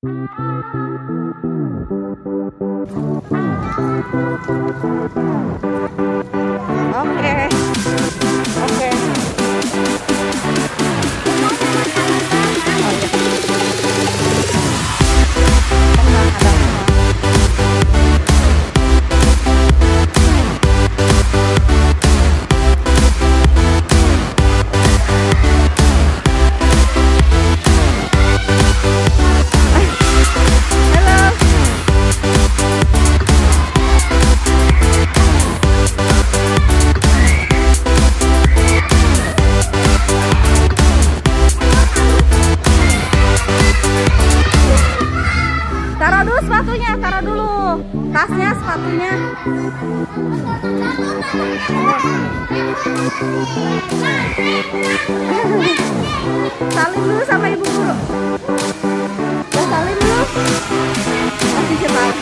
Oke. Oke. Taruh dulu sepatunya, taruh dulu tasnya, sepatunya. Salim dulu sama ibu guru. Ya, salim dulu. Masih cepat.